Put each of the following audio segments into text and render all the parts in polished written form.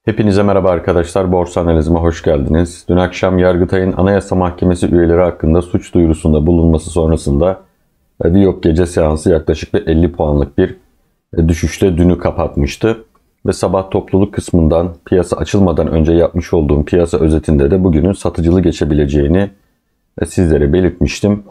Hepinize merhaba arkadaşlar. Borsa analizime hoş geldiniz. Dün akşam Yargıtay'ın Anayasa Mahkemesi üyeleri hakkında suç duyurusunda bulunması sonrasında Viyop gece seansı yaklaşık bir 50 puanlık bir düşüşle dünü kapatmıştı. Ve sabah topluluk kısmından piyasa açılmadan önce yapmış olduğum piyasa özetinde de bugünün satıcılı geçebileceğini sizlere belirtmiştim.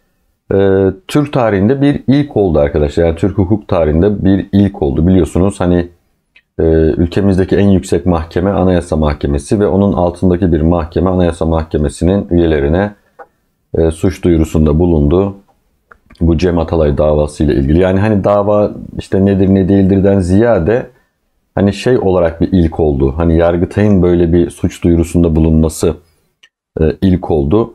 Türk tarihinde bir ilk oldu arkadaşlar. Yani Türk hukuk tarihinde bir ilk oldu. Biliyorsunuz ülkemizdeki en yüksek mahkeme Anayasa Mahkemesi ve onun altındaki bir mahkeme Anayasa Mahkemesi'nin üyelerine suç duyurusunda bulundu. Bu Cem Atalay davası ile ilgili. Yani dava işte nedir ne değildirden ziyade olarak bir ilk oldu. Yargıtay'ın böyle bir suç duyurusunda bulunması ilk oldu.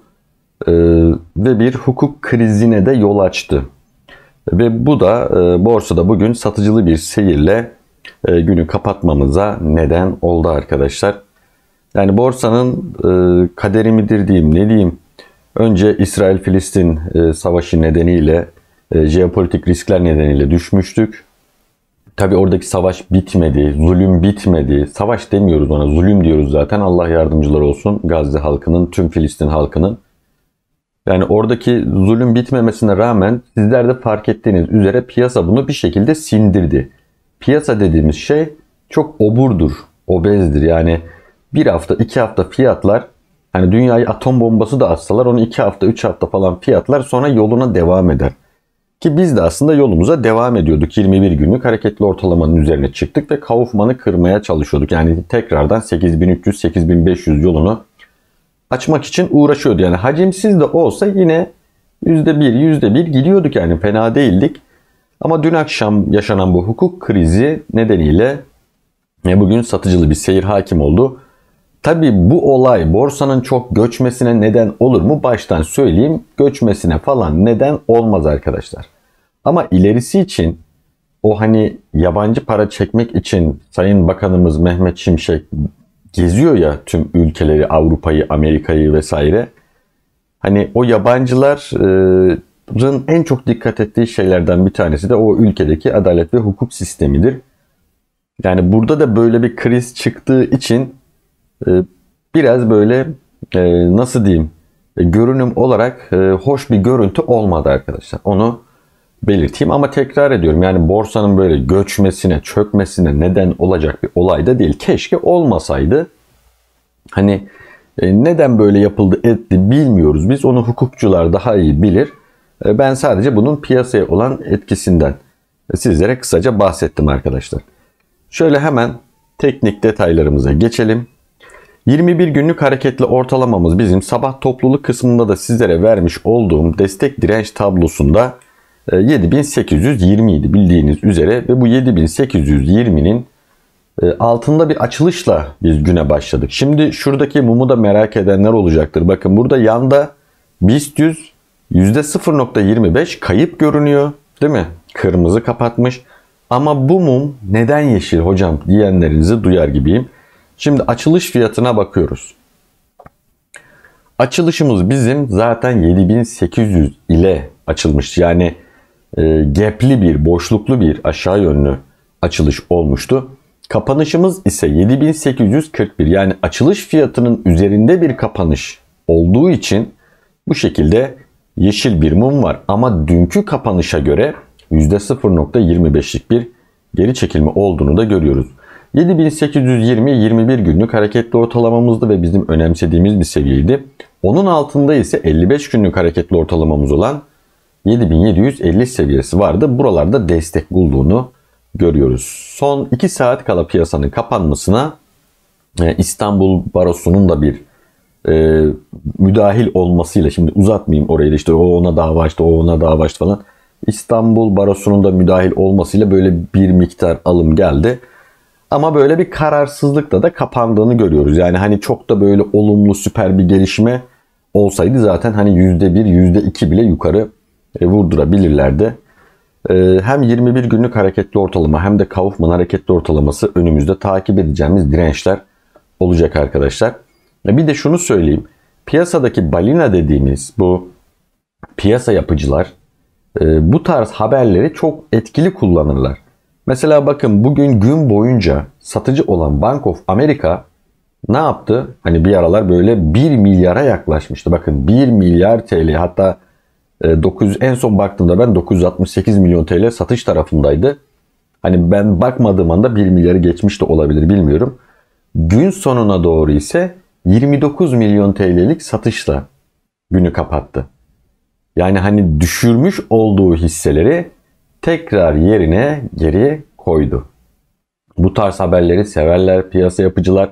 Ve bir hukuk krizine de yol açtı. Ve bu da borsada bugün satıcılı bir seyirle günü kapatmamıza neden oldu arkadaşlar. Yani borsanın kaderi midir diyeyim ne diyeyim. Önce İsrail-Filistin savaşı nedeniyle jeopolitik riskler nedeniyle düşmüştük. Tabi oradaki savaş bitmedi, zulüm bitmedi. Savaş demiyoruz ona, zulüm diyoruz zaten. Allah yardımcıları olsun Gazze halkının, tüm Filistin halkının. Yani oradaki zulüm bitmemesine rağmen sizler de fark ettiğiniz üzere piyasa bunu bir şekilde sindirdi. Piyasa dediğimiz şey çok oburdur, obezdir. Yani bir hafta, 2 hafta fiyatlar, dünyayı atom bombası da atsalar onu 2 hafta, 3 hafta falan fiyatlar sonra yoluna devam eder. Ki biz de aslında yolumuza devam ediyorduk. 21 günlük hareketli ortalamanın üzerine çıktık ve Kaufman'ı kırmaya çalışıyorduk. Yani tekrardan 8300-8500 yolunu açmak için uğraşıyordu. Yani hacimsiz de olsa yine %1 gidiyorduk, yani fena değildik. Ama dün akşam yaşanan bu hukuk krizi nedeniyle bugün satıcılı bir seyir hakim oldu. Tabii bu olay borsanın çok göçmesine neden olur mu? Baştan söyleyeyim, göçmesine falan neden olmaz arkadaşlar. Ama ilerisi için yabancı para çekmek için Sayın Bakanımız Mehmet Şimşek geziyor ya tüm ülkeleri, Avrupa'yı, Amerika'yı vesaire. O yabancıların en çok dikkat ettiği şeylerden bir tanesi de o ülkedeki adalet ve hukuk sistemidir. Yani burada da böyle bir kriz çıktığı için biraz böyle nasıl diyeyim, görünüm olarak hoş bir görüntü olmadı arkadaşlar. Onu belirteyim ama tekrar ediyorum, yani borsanın böyle göçmesine, çökmesine neden olacak bir olay da değil. Keşke olmasaydı. Neden böyle yapıldı etti bilmiyoruz. Biz onu hukukçular daha iyi bilir. Ben sadece bunun piyasaya olan etkisinden sizlere kısaca bahsettim arkadaşlar. Şöyle hemen teknik detaylarımıza geçelim. 21 günlük hareketli ortalamamız bizim sabah topluluk kısmında da sizlere vermiş olduğum destek direnç tablosunda 7820 idi bildiğiniz üzere ve bu 7820'nin altında bir açılışla biz güne başladık. Şimdi şuradaki mumu da merak edenler olacaktır. Bakın burada yanda BIST 100 %0.25 kayıp görünüyor, değil mi? Kırmızı kapatmış. Ama bu mum neden yeşil hocam diyenlerinizi duyar gibiyim. Şimdi açılış fiyatına bakıyoruz. Açılışımız bizim zaten 7800 ile açılmış. Yani gap'li bir, boşluklu bir aşağı yönlü açılış olmuştu. Kapanışımız ise 7841, yani açılış fiyatının üzerinde bir kapanış olduğu için bu şekilde yeşil bir mum var. Ama dünkü kapanışa göre %0.25'lik bir geri çekilme olduğunu da görüyoruz. 7820 21 günlük hareketli ortalamamızdı ve bizim önemsediğimiz bir seviyeydi. Onun altında ise 55 günlük hareketli ortalamamız olan 7750 seviyesi vardı. Buralarda destek bulduğunu görüyoruz. Son 2 saat kala piyasanın kapanmasına İstanbul Barosu'nun da bir müdahil olmasıyla, şimdi uzatmayayım orayı da, işte o ona dava açtı, o ona dava açtı falan. İstanbul Barosu'nun da müdahil olmasıyla böyle bir miktar alım geldi. Ama böyle bir kararsızlıkla da kapandığını görüyoruz. Yani çok da böyle olumlu süper bir gelişme olsaydı zaten %1, %2 bile yukarı vurdurabilirlerdi. Hem 21 günlük hareketli ortalama hem de Kaufman hareketli ortalaması önümüzde takip edeceğimiz dirençler olacak arkadaşlar. Bir de şunu söyleyeyim. Piyasadaki balina dediğimiz bu piyasa yapıcılar bu tarz haberleri çok etkili kullanırlar. Mesela bakın bugün gün boyunca satıcı olan Bank of America ne yaptı? Hani bir aralar böyle 1 milyara yaklaşmıştı. Bakın 1 milyar TL, hatta 900, en son baktığımda ben 968 milyon TL satış tarafındaydı. Hani ben bakmadığım anda 1 milyarı geçmiş de olabilir, bilmiyorum. Gün sonuna doğru ise 29 milyon TL'lik satışla günü kapattı. Yani hani düşürmüş olduğu hisseleri tekrar yerine geri koydu. Bu tarz haberleri severler piyasa yapıcılar.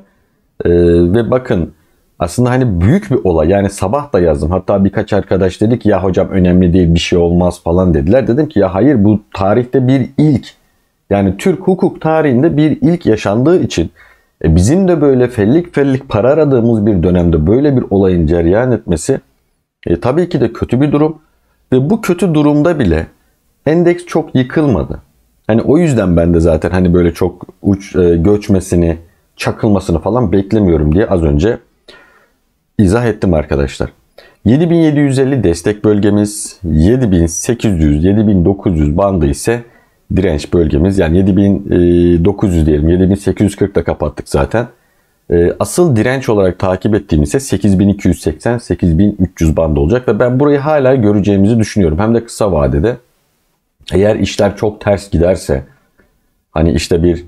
Ve bakın aslında hani büyük bir olay. Yani sabah da yazdım. Hatta birkaç arkadaş dedi ki ya hocam önemli değil, bir şey olmaz falan dediler. Dedim ki ya hayır, bu tarihte bir ilk. Yani Türk hukuk tarihinde bir ilk yaşandığı için bizim de böyle fellik fellik para aradığımız bir dönemde böyle bir olayın cereyan etmesi tabii ki de kötü bir durum. Ve bu kötü durumda bile endeks çok yıkılmadı. Hani o yüzden ben de zaten hani böyle çok göçmesini, çakılmasını falan beklemiyorum diye az önce izah ettim arkadaşlar. 7750 destek bölgemiz, 7800, 7900 bandı ise direnç bölgemiz. Yani 7900 diyelim, 7840'da kapattık zaten. Asıl direnç olarak takip ettiğim ise 8280, 8300 bandı olacak ve ben burayı hala göreceğimizi düşünüyorum. Hem de kısa vadede. Eğer işler çok ters giderse, hani işte bir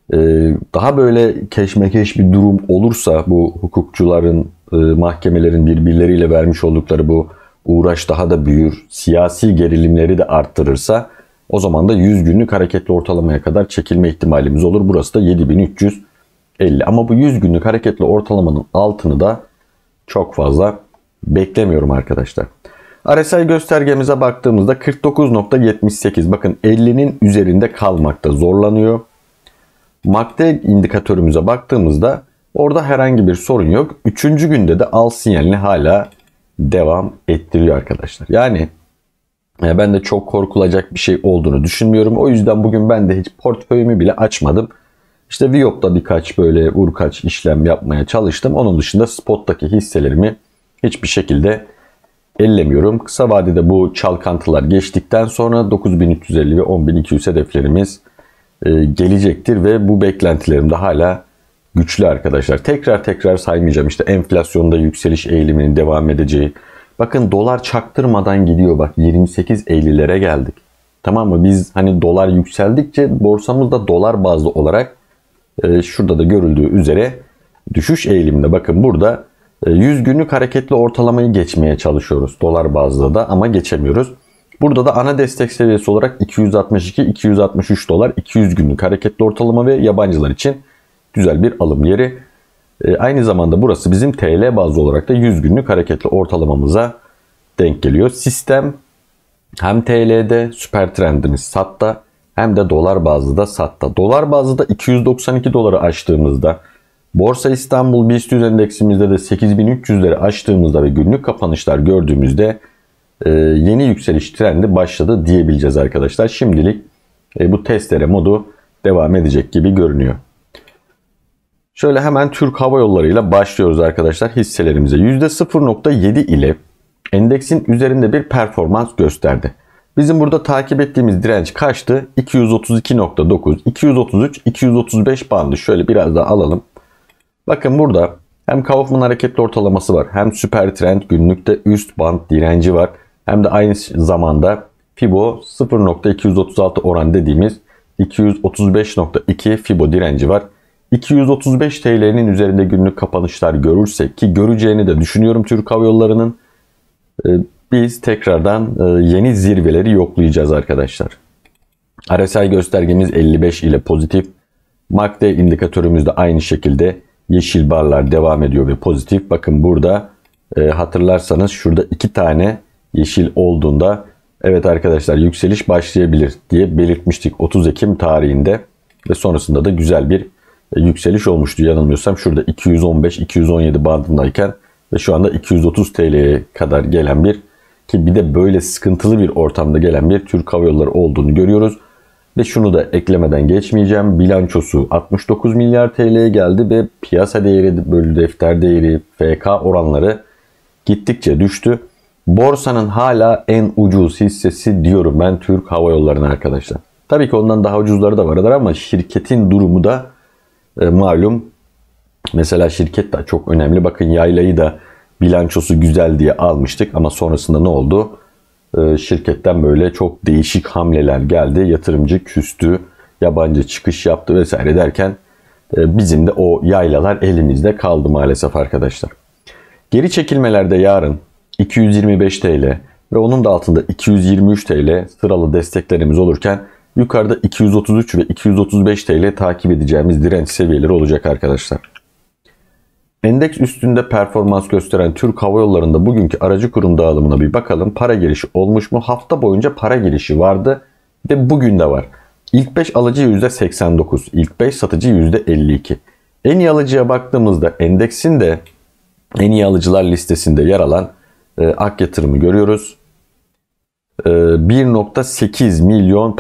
daha böyle keşmekeş bir durum olursa, bu hukukçuların, mahkemelerin birbirleriyle vermiş oldukları bu uğraş daha da büyür, siyasi gerilimleri de arttırırsa, o zaman da 100 günlük hareketli ortalamaya kadar çekilme ihtimalimiz olur. Burası da 7350. Ama bu 100 günlük hareketli ortalamanın altını da çok fazla beklemiyorum arkadaşlar. RSI göstergemize baktığımızda 49.78. Bakın 50'nin üzerinde kalmakta zorlanıyor. MACD indikatörümüze baktığımızda orada herhangi bir sorun yok. 3. günde de al sinyalini hala devam ettiriyor arkadaşlar. Yani ben de çok korkulacak bir şey olduğunu düşünmüyorum. O yüzden bugün ben de hiç portföyümü bile açmadım. İşte Viyop'ta birkaç böyle vurkaç işlem yapmaya çalıştım. Onun dışında spot'taki hisselerimi hiçbir şekilde ellemiyorum. Kısa vadede bu çalkantılar geçtikten sonra 9350 ve 10200 hedeflerimiz gelecektir ve bu beklentilerim de hala güçlü arkadaşlar. Tekrar saymayacağım. İşte enflasyonda yükseliş eğiliminin devam edeceği. Bakın dolar çaktırmadan gidiyor. Bak 28.50'lere geldik. Tamam mı? Biz hani dolar yükseldikçe borsamızda dolar bazlı olarak şurada da görüldüğü üzere düşüş eğiliminde. Bakın burada 100 günlük hareketli ortalamayı geçmeye çalışıyoruz dolar bazlı da, ama geçemiyoruz. Burada da ana destek seviyesi olarak 262-263 dolar 200 günlük hareketli ortalama ve yabancılar için güzel bir alım yeri. Aynı zamanda burası bizim TL bazlı olarak da 100 günlük hareketli ortalamamıza denk geliyor. Sistem hem TL'de süper trendimiz SAT'ta hem de dolar bazlı da SAT'ta. Dolar bazlı da 292 doları aştığımızda, Borsa İstanbul BIST endeksimizde de 8300'leri aştığımızda ve günlük kapanışlar gördüğümüzde yeni yükseliş trendi başladı diyebileceğiz arkadaşlar. Şimdilik bu testere modu devam edecek gibi görünüyor. Şöyle hemen Türk Hava Yolları ile başlıyoruz arkadaşlar hisselerimize. %0.7 ile endeksin üzerinde bir performans gösterdi. Bizim burada takip ettiğimiz direnç kaçtı? 232.9, 233, 235 bandı. Şöyle biraz daha alalım. Bakın burada hem Kaufman hareketli ortalaması var, hem süper trend günlükte üst band direnci var, hem de aynı zamanda Fibo 0.236 oran dediğimiz 235.2 Fibo direnci var. 235 TL'nin üzerinde günlük kapanışlar görürsek, ki göreceğini de düşünüyorum Türk Hava Yolları'nın, biz tekrardan yeni zirveleri yoklayacağız arkadaşlar. RSI göstergemiz 55 ile pozitif. MACD indikatörümüz de aynı şekilde yeşil barlar devam ediyor ve pozitif. Bakın burada hatırlarsanız şurada 2 tane yeşil olduğunda evet arkadaşlar yükseliş başlayabilir diye belirtmiştik 30 Ekim tarihinde ve sonrasında da güzel bir yükseliş olmuştu. Yanılmıyorsam şurada 215-217 bandındayken ve şu anda 230 TL'ye kadar gelen bir, ki bir de böyle sıkıntılı bir ortamda gelen bir Türk Hava Yolları olduğunu görüyoruz. Ve şunu da eklemeden geçmeyeceğim. Bilançosu 69 milyar TL'ye geldi ve piyasa değeri bölü defter değeri, FK oranları gittikçe düştü. Borsanın hala en ucuz hissesi diyorum ben Türk Hava Yolları'na arkadaşlar. Tabii ki ondan daha ucuzları da vardır ama şirketin durumu da Malum mesela şirket de çok önemli. Bakın Yayla'yı da bilançosu güzel diye almıştık ama sonrasında ne oldu? Şirketten böyle çok değişik hamleler geldi. Yatırımcı küstü, yabancı çıkış yaptı vesaire derken bizim de o yaylalar elimizde kaldı maalesef arkadaşlar. Geri çekilmelerde yarın 225 TL ve onun da altında 223 TL sıralı desteklerimiz olurken yukarıda 233 ve 235 TL takip edeceğimiz direnç seviyeleri olacak arkadaşlar. Endeks üstünde performans gösteren Türk Hava Yolları'nda bugünkü aracı kurum dağılımına bir bakalım. Para girişi olmuş mu? Hafta boyunca para girişi vardı ve bugün de var. İlk 5 alıcı %89, ilk 5 satıcı %52. En iyi alıcıya baktığımızda endeksin de en iyi alıcılar listesinde yer alan Ak Yatırım'ı görüyoruz. 1.8 milyon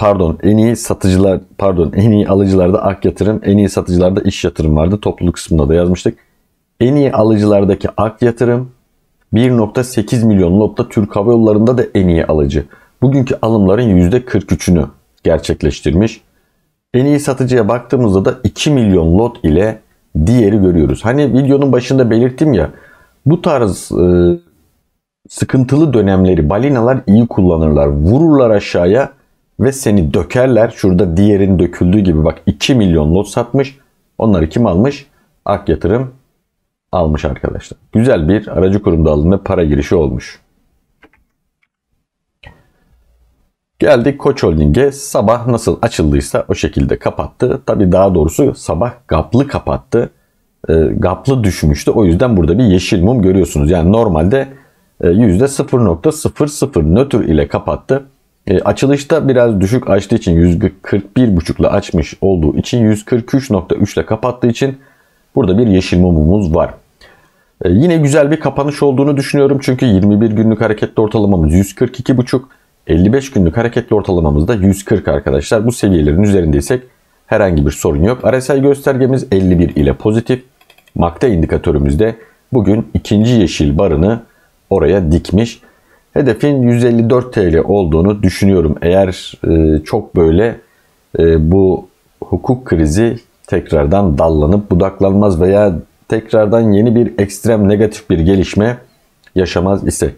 en iyi alıcılarda Ak Yatırım, en iyi satıcılarda İş Yatırım vardı. Topluluk kısmında da yazmıştık. En iyi alıcılardaki Ak Yatırım 1.8 milyon lotta Türk Hava Yolları'nda da en iyi alıcı. Bugünkü alımların %43'ünü gerçekleştirmiş. En iyi satıcıya baktığımızda da 2 milyon lot ile diğeri görüyoruz. Hani videonun başında belirttim ya, bu tarz sıkıntılı dönemleri balinalar iyi kullanırlar. Vururlar aşağıya ve seni dökerler. Şurada diğerin döküldüğü gibi bak 2 milyon lot satmış. Onları kim almış? Ak Yatırım almış arkadaşlar. Güzel bir aracı kurum dağılımı ve para girişi olmuş. Geldik Koç Holding'e. Sabah nasıl açıldıysa o şekilde kapattı. Tabii daha doğrusu sabah gaplı kapattı. Gaplı düşmüştü. O yüzden burada bir yeşil mum görüyorsunuz. Yani normalde %0.00 nötr ile kapattı. Açılışta biraz düşük açtığı için %41.5 ile açmış olduğu için 143.3 ile kapattığı için burada bir yeşil mumumuz var. Yine güzel bir kapanış olduğunu düşünüyorum. Çünkü 21 günlük hareketli ortalamamız 142.5. 55 günlük hareketli ortalamamız da 140 arkadaşlar. Bu seviyelerin üzerindeysek herhangi bir sorun yok. RSI göstergemiz 51 ile pozitif. MACD indikatörümüzde bugün ikinci yeşil barını oraya dikmiş. Hedefin 154 TL olduğunu düşünüyorum. Eğer çok böyle bu hukuk krizi tekrardan dallanıp budaklanmaz veya tekrardan yeni bir ekstrem negatif bir gelişme yaşamaz isek.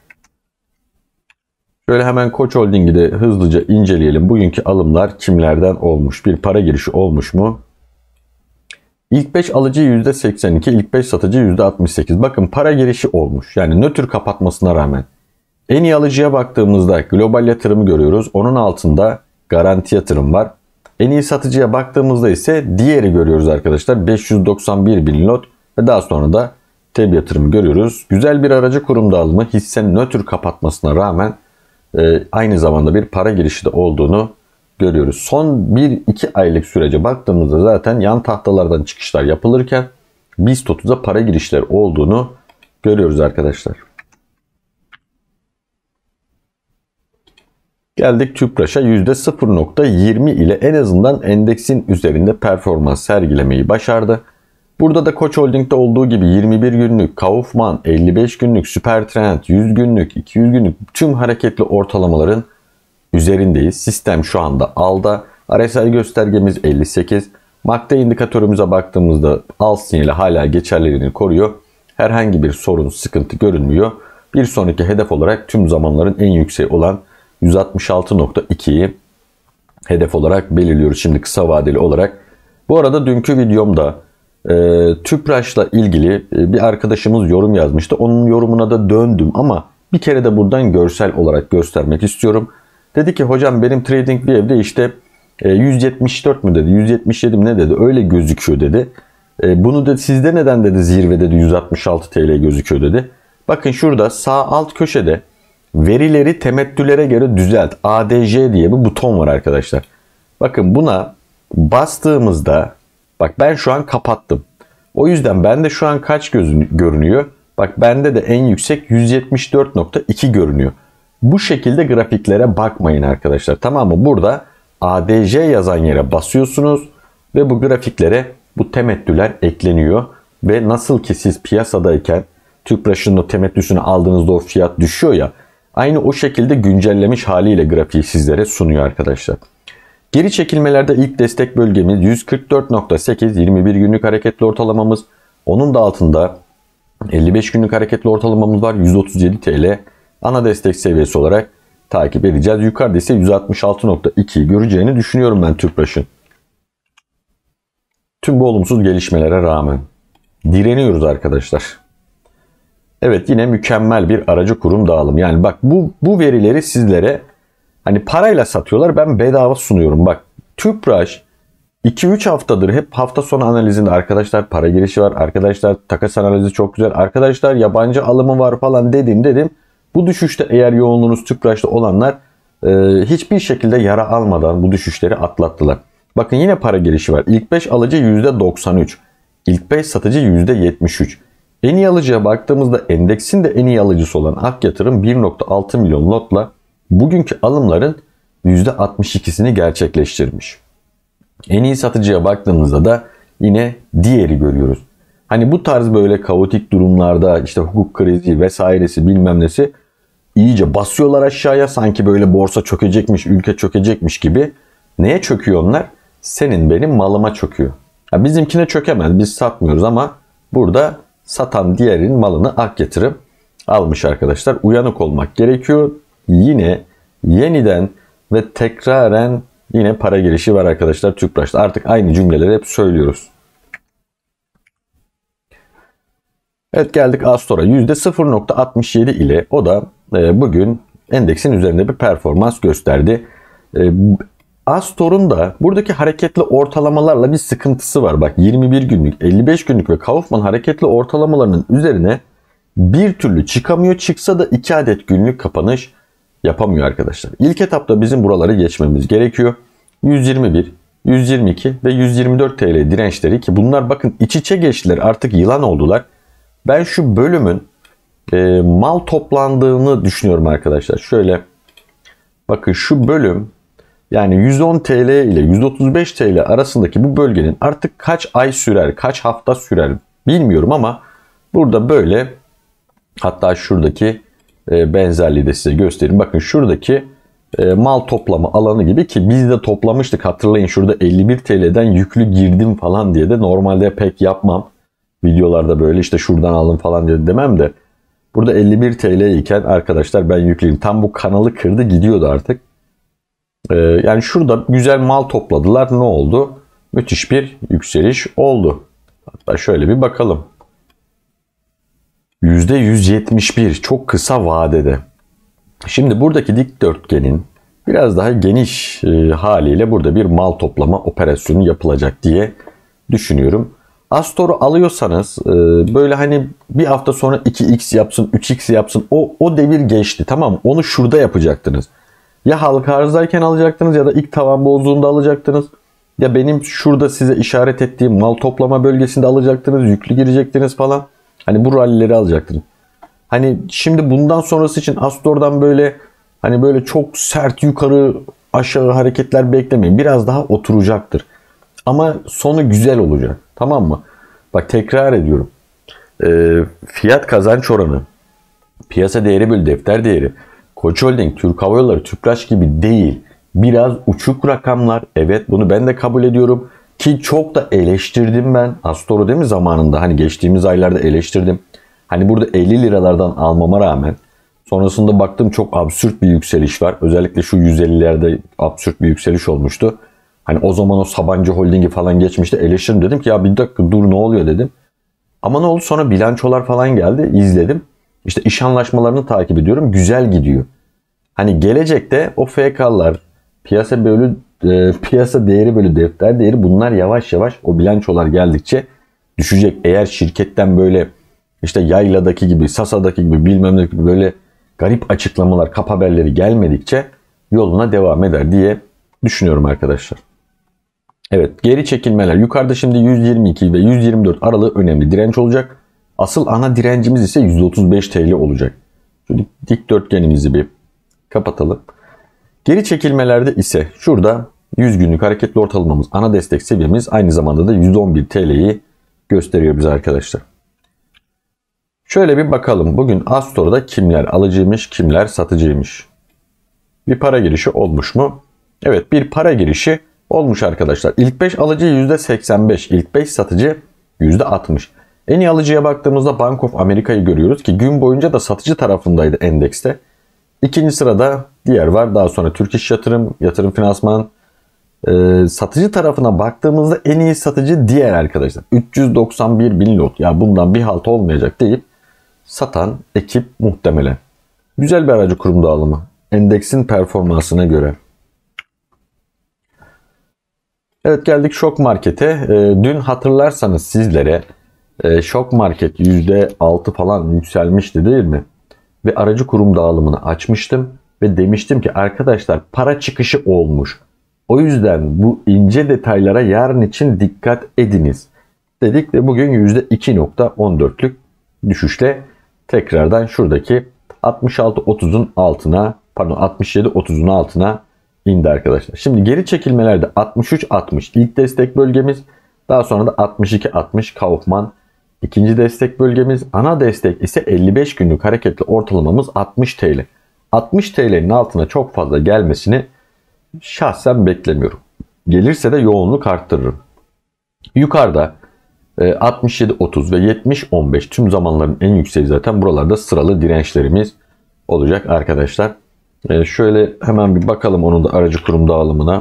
Şöyle hemen Koç Holding'i de hızlıca inceleyelim. Bugünkü alımlar kimlerden olmuş? Bir para girişi olmuş mu? İlk 5 alıcı %82, ilk 5 satıcı %68. Bakın para girişi olmuş. Yani nötr kapatmasına rağmen. En iyi alıcıya baktığımızda global yatırımı görüyoruz. Onun altında garanti yatırım var. En iyi satıcıya baktığımızda ise diğeri görüyoruz arkadaşlar. 591 bin lot ve daha sonra da TEB yatırımı görüyoruz. Güzel bir aracı kurum dağılımı, hisse nötr kapatmasına rağmen aynı zamanda bir para girişi de olduğunu görüyoruz. Son 1-2 aylık sürece baktığımızda zaten yan tahtalardan çıkışlar yapılırken BIST 30'a para girişler olduğunu görüyoruz arkadaşlar. Geldik Tüpraş'a. %0.20 ile en azından endeksin üzerinde performans sergilemeyi başardı. Burada da Koç Holding'de olduğu gibi 21 günlük, Kaufman, 55 günlük, Süpertrend, 100 günlük, 200 günlük tüm hareketli ortalamaların üzerindeyiz. Sistem şu anda alda. RSI göstergemiz 58. MACD indikatörümüze baktığımızda al sinyali hala geçerliliğini koruyor. Herhangi bir sorun, sıkıntı görünmüyor. Bir sonraki hedef olarak tüm zamanların en yükseği olan 166.2'yi hedef olarak belirliyoruz şimdi kısa vadeli olarak. Bu arada dünkü videomda Tüpraş'la ilgili bir arkadaşımız yorum yazmıştı. Onun yorumuna da döndüm ama bir kere de buradan görsel olarak göstermek istiyorum. Dedi ki hocam benim TradingView'de işte 174 mü dedi, 177 mi ne dedi, öyle gözüküyor dedi. Bunu da sizde neden dedi zirvede 166 TL gözüküyor dedi. Bakın şurada sağ alt köşede verileri temettülere göre düzelt ADJ diye bir buton var arkadaşlar. Bakın buna bastığımızda bak ben şu an kapattım. O yüzden bende şu an kaç görünüyor? Bak bende de en yüksek 174.2 görünüyor. Bu şekilde grafiklere bakmayın arkadaşlar. Tamam mı? Burada ADJ yazan yere basıyorsunuz ve bu grafiklere bu temettüler ekleniyor. Ve nasıl ki siz piyasadayken Tüpraş'ın o temettüsünü aldığınızda o fiyat düşüyor ya. Aynı o şekilde güncellemiş haliyle grafiği sizlere sunuyor arkadaşlar. Geri çekilmelerde ilk destek bölgemiz 144.8 21 günlük hareketli ortalamamız. Onun da altında 55 günlük hareketli ortalamamız var. 137 TL ana destek seviyesi olarak takip edeceğiz. Yukarıda ise 166.2 göreceğini düşünüyorum ben Tüpraş'ın. Tüm bu olumsuz gelişmelere rağmen direniyoruz arkadaşlar. Evet, yine mükemmel bir aracı kurum dağılım. Yani bak, bu verileri sizlere hani parayla satıyorlar, ben bedava sunuyorum. Bak, Tüpraş 2-3 haftadır hep hafta sonu analizinde arkadaşlar para girişi var, arkadaşlar takas analizi çok güzel, arkadaşlar yabancı alımı var falan dedim. Bu düşüşte eğer yoğunluğunuz Tüpraş'ta olanlar hiçbir şekilde yara almadan bu düşüşleri atlattılar. Bakın, yine para girişi var. İlk 5 alıcı %93. İlk 5 satıcı %73. En iyi alıcıya baktığımızda endeksin de en iyi alıcısı olan Ak Yatırım 1.6 milyon lotla bugünkü alımların %62'sini gerçekleştirmiş. En iyi satıcıya baktığımızda da yine diğeri görüyoruz. Hani bu tarz böyle kaotik durumlarda işte hukuk krizi vesairesi bilmem nesi iyice basıyorlar aşağıya, sanki böyle borsa çökecekmiş, ülke çökecekmiş gibi. Neye çöküyor onlar? Senin benim malıma çöküyor. Ya bizimkine çökemez, biz satmıyoruz ama burada satan diğerinin malını Ak Yatırım almış arkadaşlar. Uyanık olmak gerekiyor. Yine yeniden ve tekraren yine para girişi var arkadaşlar Tüpraş'ta. Artık aynı cümleleri hep söylüyoruz. Evet, geldik Astor'a. %0.67 ile o da bugün endeksin üzerinde bir performans gösterdi. Astor'un da buradaki hareketli ortalamalarla bir sıkıntısı var. Bak, 21 günlük, 55 günlük ve Kaufman hareketli ortalamalarının üzerine bir türlü çıkamıyor. Çıksa da 2 adet günlük kapanış yapamıyor arkadaşlar. İlk etapta bizim buraları geçmemiz gerekiyor. 121, 122 ve 124 TL dirençleri, ki bunlar bakın iç içe geçtiler, artık yılan oldular. Ben şu bölümün mal toplandığını düşünüyorum arkadaşlar. Şöyle bakın, şu bölüm yani 110 TL ile 135 TL arasındaki bu bölgenin artık kaç ay sürer, kaç hafta sürer bilmiyorum ama burada böyle, hatta şuradaki benzerliği de size göstereyim. Bakın, şuradaki mal toplama alanı gibi, ki biz de toplamıştık hatırlayın, şurada 51 TL'den yüklü girdim falan diye de normalde pek yapmam. Videolarda böyle işte şuradan alın falan diye demem de burada 51 TL iken arkadaşlar ben yükleyeyim. Tam bu kanalı kırdı, gidiyordu artık. Yani şurada güzel mal topladılar. Ne oldu? Müthiş bir yükseliş oldu. Hatta şöyle bir bakalım. %171 çok kısa vadede. Şimdi buradaki dikdörtgenin biraz daha geniş haliyle burada bir mal toplama operasyonu yapılacak diye düşünüyorum. Astor'u alıyorsanız böyle hani bir hafta sonra 2x yapsın, 3x yapsın, o devir geçti, tamam, onu şurada yapacaktınız. Ya halka arzdayken alacaktınız ya da ilk tavan bozduğunda alacaktınız. Ya benim şurada size işaret ettiğim mal toplama bölgesinde alacaktınız, yüklü girecektiniz falan. Hani bu rallileri alacaktınız. Hani şimdi bundan sonrası için Astor'dan böyle hani böyle çok sert yukarı aşağı hareketler beklemeyin. Biraz daha oturacaktır. Ama sonu güzel olacak. Tamam mı? Bak, tekrar ediyorum. Fiyat kazanç oranı, piyasa değeri bölü defter değeri, Koç Holding, Türk Hava Yolları, Tüpraş gibi değil. Biraz uçuk rakamlar. Evet, bunu ben de kabul ediyorum. Ki çok da eleştirdim ben Astor'u, değil mi, zamanında. Hani geçtiğimiz aylarda eleştirdim. Hani burada 50 liralardan almama rağmen sonrasında baktım çok absürt bir yükseliş var. Özellikle şu 150'lerde absürt bir yükseliş olmuştu. Hani o zaman o Sabancı Holding'i falan geçmişti. Eleştirdim, dedim ki ya bir dakika dur, ne oluyor dedim. Ama ne oldu, sonra bilançolar falan geldi, izledim. İşte iş anlaşmalarını takip ediyorum. Güzel gidiyor. Hani gelecekte o FK'lar, piyasa değeri bölü defter değeri, bunlar yavaş yavaş o bilançolar geldikçe düşecek. Eğer şirketten böyle işte Yayla'daki gibi, Sasa'daki gibi bilmem ne gibi böyle garip açıklamalar, kap haberleri gelmedikçe yoluna devam eder diye düşünüyorum arkadaşlar. Evet, geri çekilmeler. Yukarıda şimdi 122 ve 124 aralığı önemli direnç olacak. Asıl ana direncimiz ise 135 TL olacak. Şu dikdörtgenimizi bir kapatalım. Geri çekilmelerde ise şurada 100 günlük hareketli ortalamamız, ana destek seviyemiz, aynı zamanda da 111 TL'yi gösteriyor bize arkadaşlar. Şöyle bir bakalım. Bugün Astor'da kimler alıcıymış, kimler satıcıymış. Bir para girişi olmuş mu? Evet, bir para girişi olmuş arkadaşlar. İlk 5 alıcı %85, ilk 5 satıcı %60. En iyi alıcıya baktığımızda Bank of America'yı görüyoruz ki gün boyunca da satıcı tarafındaydı endekste. İkinci sırada diğer var. Daha sonra Türk İş Yatırım, Yatırım Finansman. Satıcı tarafına baktığımızda en iyi satıcı diğer arkadaşlar. 391 bin lot. Ya bundan bir halt olmayacak deyip satan ekip muhtemelen. Güzel bir aracı kurum dağılımı. Endeksin performansına göre. Evet, geldik Şok Market'e. Dün hatırlarsanız sizlere Şok Market %6 falan yükselmişti değil mi? Ve aracı kurum dağılımını açmıştım ve demiştim ki arkadaşlar para çıkışı olmuş. O yüzden bu ince detaylara yarın için dikkat ediniz dedik ve bugün %2.14'lük düşüşle tekrardan şuradaki 66.30'un altına, pardon 67.30'un altına indi arkadaşlar. Şimdi geri çekilmelerde 63.60 ilk destek bölgemiz, daha sonra da 62.60 Kaufman ikinci destek bölgemiz, ana destek ise 55 günlük hareketli ortalamamız 60 TL. 60 TL'nin altına çok fazla gelmesini şahsen beklemiyorum. Gelirse de yoğunluk arttırırım. Yukarıda 67.30 ve 70.15 tüm zamanların en yükseği zaten buralarda sıralı dirençlerimiz olacak arkadaşlar. Şöyle hemen bir bakalım onun da aracı kurum dağılımına.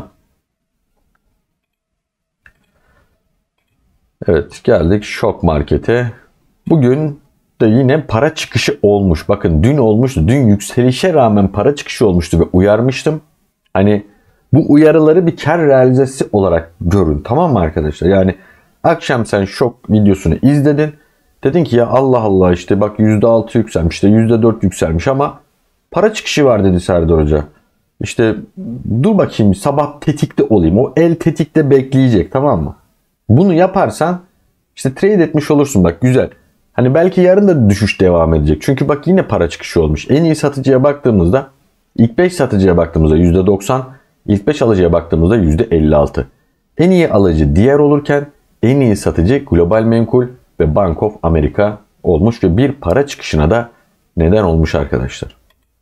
Evet, geldik Şok Market'e. Bugün de yine para çıkışı olmuş. Bakın dün olmuştu. Dün yükselişe rağmen para çıkışı olmuştu ve uyarmıştım. Hani bu uyarıları bir kar realizesi olarak görün. Tamam mı arkadaşlar? Yani akşam sen Şok videosunu izledin. Dedin ki ya Allah Allah işte bak %6 yükselmiş, işte %4 yükselmiş ama para çıkışı var dedi Serdar Hoca. İşte dur bakayım sabah tetikte olayım. O el tetikte bekleyecek, tamam mı? Bunu yaparsan işte trade etmiş olursun, bak güzel. Hani belki yarın da düşüş devam edecek. Çünkü bak yine para çıkışı olmuş. En iyi satıcıya baktığımızda, ilk 5 satıcıya baktığımızda %90, ilk 5 alıcıya baktığımızda %56. En iyi alıcı diğer olurken en iyi satıcı Global Menkul ve Bank of America olmuş ve bir para çıkışına da neden olmuş arkadaşlar.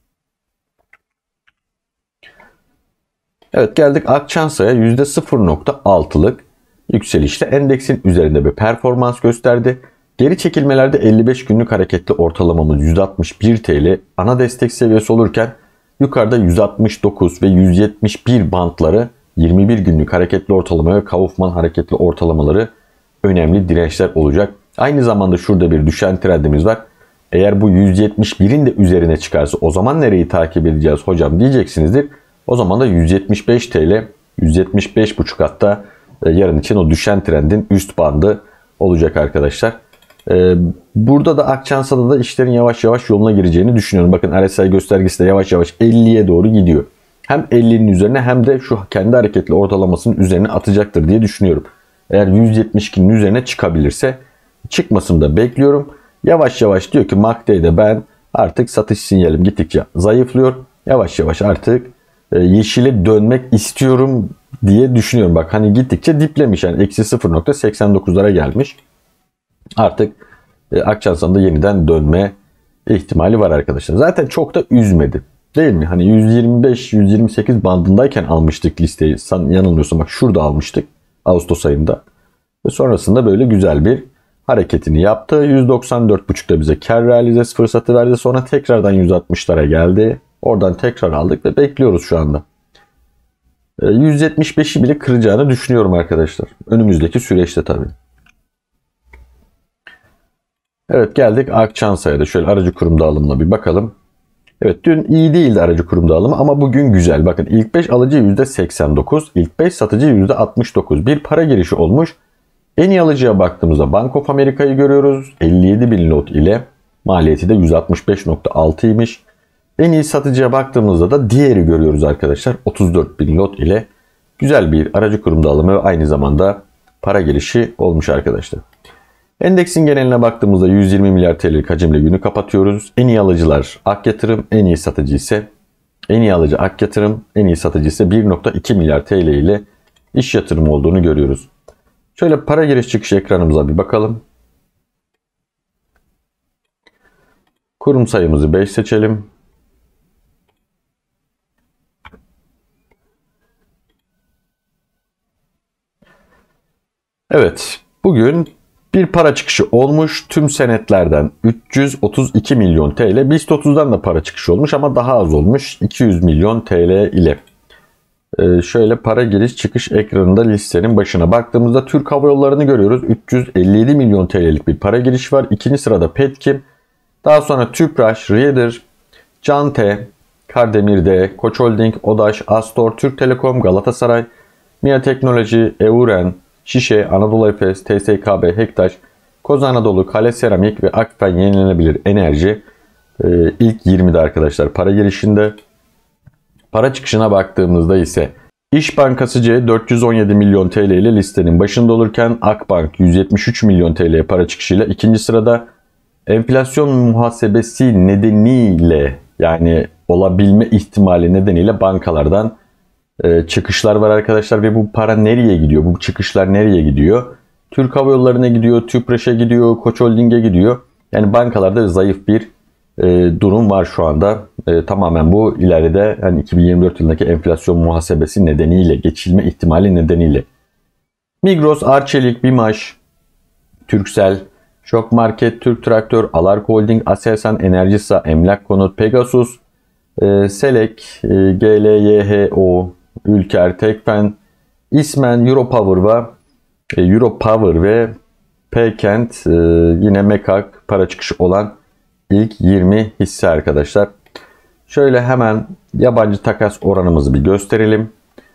Evet, geldik Akçansa'ya. %0.6'lık yükselişle endeksin üzerinde bir performans gösterdi. Geri çekilmelerde 55 günlük hareketli ortalamamız 161 TL ana destek seviyesi olurken yukarıda 169 ve 171 bantları 21 günlük hareketli ortalama ve Kaufman hareketli ortalamaları önemli dirençler olacak. Aynı zamanda şurada bir düşen trendimiz var. Eğer bu 171'in de üzerine çıkarsa o zaman nereyi takip edeceğiz hocam diyeceksinizdir. O zaman da 175 TL, 175,5 hatta yarın için o düşen trendin üst bandı olacak arkadaşlar. Burada da Akçansa'da da işlerin yavaş yavaş yoluna gireceğini düşünüyorum. Bakın RSI göstergesi de yavaş yavaş 50'ye doğru gidiyor. Hem 50'nin üzerine hem de şu kendi hareketli ortalamasının üzerine atacaktır diye düşünüyorum. Eğer 172'nin üzerine çıkabilirse, çıkmasını da bekliyorum. Yavaş yavaş diyor ki MACD'de ben artık satış sinyalim gittikçe zayıflıyor. Yavaş yavaş artık yeşile dönmek istiyorum diye düşünüyorum. Bak hani gittikçe diplemiş, yani eksi 0.89'lara gelmiş. Artık Akçansa'nda yeniden dönme ihtimali var arkadaşlar. Zaten çok da üzmedi değil mi? Hani 125-128 bandındayken almıştık listeyi. Yanılmıyorsam bak şurada almıştık Ağustos ayında. Ve sonrasında böyle güzel bir hareketini yaptı. 194.5'da bize kar realizesi fırsatı verdi. Sonra tekrardan 160'lara geldi. Oradan tekrar aldık ve bekliyoruz şu anda. 175'i bile kıracağını düşünüyorum arkadaşlar. Önümüzdeki süreçte tabii. Evet, geldik Akçansa'ya da şöyle aracı kurum dağılımına bir bakalım. Evet, dün iyi değildi aracı kurum dağılımı ama bugün güzel. Bakın ilk 5 alıcı %89, ilk 5 satıcı %69. Bir para girişi olmuş. En iyi alıcıya baktığımızda Bank of America'yı görüyoruz. 57 bin lot ile maliyeti de 165.6'ymış. En iyi satıcıya baktığımızda da diğeri görüyoruz arkadaşlar. 34 bin lot ile güzel bir aracı kurum dağılımı ve aynı zamanda para girişi olmuş arkadaşlar. Endeksin geneline baktığımızda 120 milyar TL'lik hacimle günü kapatıyoruz. En iyi alıcılar Ak Yatırım, en iyi satıcı ise en iyi alıcı Ak Yatırım, en iyi satıcı ise 1.2 milyar TL ile iş yatırımı olduğunu görüyoruz. Şöyle para giriş çıkış ekranımıza bir bakalım. Kurum sayımızı 5 seçelim. Evet, bugün bir para çıkışı olmuş. Tüm senetlerden 332 milyon TL. BIST 30'dan da para çıkışı olmuş ama daha az olmuş. 200 milyon TL ile. Şöyle para giriş çıkış ekranında listenin başına baktığımızda Türk Hava Yolları'nı görüyoruz. 357 milyon TL'lik bir para giriş var. İkinci sırada Petkim. Daha sonra Tüpraş, Reader, Cante, Kardemir'de, Koç Holding, Odaş, Astor, Türk Telekom, Galatasaray, MİA Teknoloji, Euren, Şişe, Anadolu Efes, TSKB, Hektaş, Koz Anadolu, Kale Seramik ve Akfen Yenilenebilir Enerji ilk 20'de arkadaşlar para girişinde. Para çıkışına baktığımızda ise İş Bankası C 417 milyon TL ile listenin başında olurken Akbank 173 milyon TL para çıkışıyla ikinci sırada. Enflasyon muhasebesi nedeniyle, yani olabilme ihtimali nedeniyle bankalardan çıkışlar var arkadaşlar ve bu para nereye gidiyor? Bu çıkışlar nereye gidiyor? Türk Hava Yolları'na gidiyor, Tüpraş'a gidiyor, Koç Holding'e gidiyor. Yani bankalarda zayıf bir durum var şu anda. Tamamen bu ileride hani 2024 yılındaki enflasyon muhasebesi nedeniyle, geçilme ihtimali nedeniyle. Migros, Arçelik, BİMAŞ, Turkcell, Şok Market, Türk Traktör, Alarko Holding, Aselsan, Enerjisa, Emlak Konut, Pegasus, Selek, GLYHO, Ülker, Tekfen, İsmen, Europower ve Pkent, yine Mekak para çıkışı olan ilk 20 hisse arkadaşlar. Şöyle hemen yabancı takas oranımızı bir gösterelim.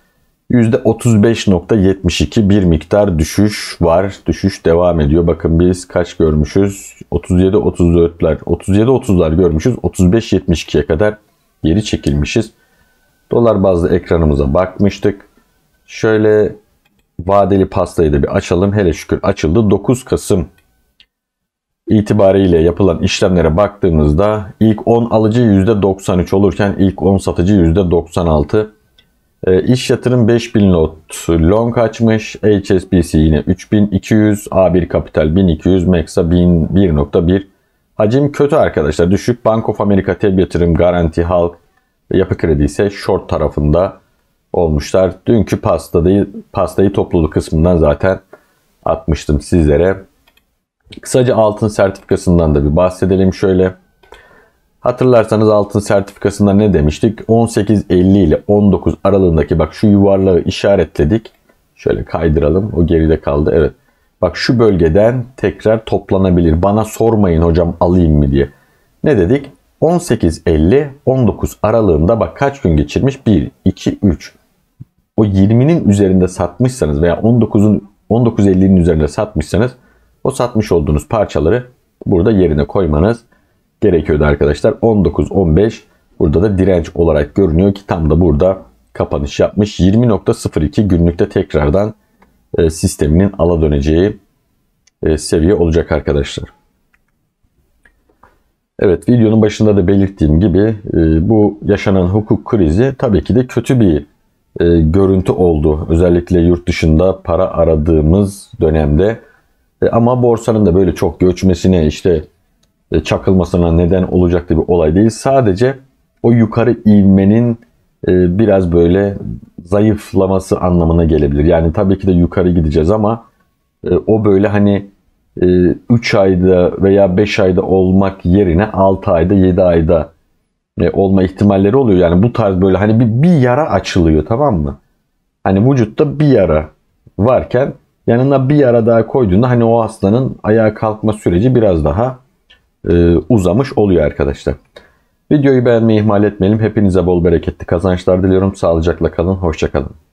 %35.72 bir miktar düşüş var. Düşüş devam ediyor. Bakın biz kaç görmüşüz? 37-30'lar görmüşüz. 35-72'ye kadar geri çekilmişiz. Dolar bazlı ekranımıza bakmıştık. Şöyle vadeli pastayı da bir açalım. Hele şükür açıldı. 9 Kasım itibariyle yapılan işlemlere baktığımızda ilk 10 alıcı %93 olurken ilk 10 satıcı %96. İş yatırım 5000 lot long açmış. HSBC yine 3200, A1 Kapital 1200, Meksa 1.1. Hacim kötü arkadaşlar. Düşük. Bank of America, TEB Yatırım, Garanti, Halk ve Yapı Kredi ise short tarafında olmuşlar. Dünkü pastayı topluluk kısmından zaten atmıştım sizlere. Kısaca altın sertifikasından da bir bahsedelim şöyle. Hatırlarsanız altın sertifikasında ne demiştik? 18.50 ile 19 aralığındaki, bak şu yuvarlağı işaretledik. Şöyle kaydıralım. O geride kaldı. Evet. Bak şu bölgeden tekrar toplanabilir. Bana sormayın hocam alayım mı diye. Ne dedik? 18.50-19 aralığında bak kaç gün geçirmiş? 1, 2, 3. O 20'nin üzerinde satmışsanız veya 19.50'nin üzerinde satmışsanız o satmış olduğunuz parçaları burada yerine koymanız gerekiyordu arkadaşlar. 19-15 burada da direnç olarak görünüyor ki tam da burada kapanış yapmış. 20.02 günlükte tekrardan sisteminin ala döneceği seviye olacak arkadaşlar. Evet, videonun başında da belirttiğim gibi bu yaşanan hukuk krizi tabii ki de kötü bir görüntü oldu. Özellikle yurt dışında para aradığımız dönemde. Ama borsanın da böyle çok göçmesine, işte çakılmasına neden olacak bir olay değil. Sadece o yukarı ivmenin biraz böyle zayıflaması anlamına gelebilir. Yani tabii ki de yukarı gideceğiz ama o böyle hani 3 ayda veya 5 ayda olmak yerine 6 ayda 7 ayda olma ihtimalleri oluyor. Yani bu tarz böyle hani bir yara açılıyor, tamam mı? Hani vücutta bir yara varken yanına bir yara daha koyduğunda hani o hastanın ayağa kalkma süreci biraz daha uzamış oluyor arkadaşlar. Videoyu beğenmeyi ihmal etmeyelim. Hepinize bol bereketli kazançlar diliyorum. Sağlıcakla kalın. Hoşça kalın.